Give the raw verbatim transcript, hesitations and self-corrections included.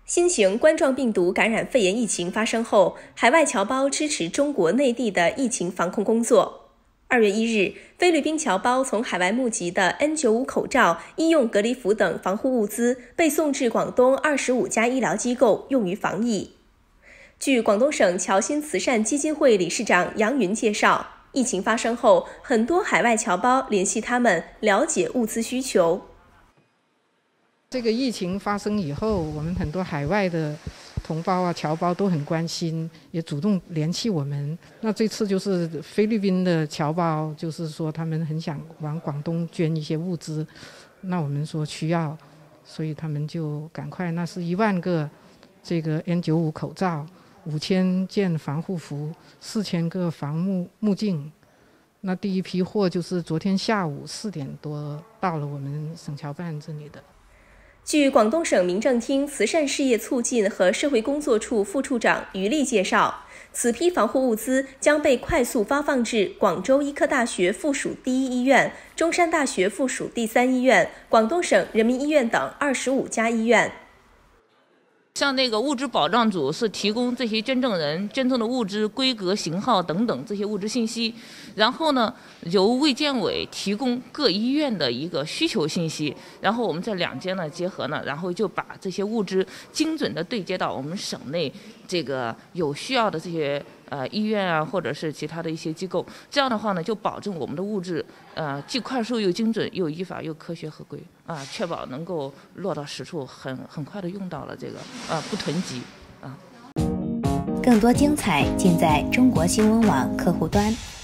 新型冠状病毒感染肺炎疫情发生后，海外侨胞支持中国内地的疫情防控工作。二月一日，菲律宾侨胞从海外募集的 N 九十五 口罩、医用隔离服等防护物资被送至广东二十五家医疗机构，用于防疫。据广东省侨新慈善基金会理事长杨云介绍，疫情发生后，很多海外侨胞联系他们了解物资需求。 这个疫情发生以后，我们很多海外的同胞啊、侨胞都很关心，也主动联系我们。那这次就是菲律宾的侨胞，就是说他们很想往广东捐一些物资，那我们说需要，所以他们就赶快，那是一万个这个 N 九十五 口罩，五千件防护服，四千个防目目镜。那第一批货就是昨天下午四点多到了我们省侨办这里的。 据广东省民政厅慈善事业促进和社会工作处副处长于丽介绍，此批防护物资将被快速发放至广州医科大学附属第一医院、中山大学附属第三医院、广东省人民医院等二十五家医院。 像那个物资保障组是提供这些捐赠人捐赠的物资规格、型号等等这些物资信息，然后呢，由卫健委提供各医院的一个需求信息，然后我们这两间呢结合呢，然后就把这些物资精准的对接到我们省内这个有需要的这些呃医院啊，或者是其他的一些机构。这样的话呢，就保证我们的物质呃既快速又精准，又依法又科学合规啊，确保能够落到实处，很很快的用到了这个啊，不囤积啊。 更多精彩尽在中国新闻网客户端。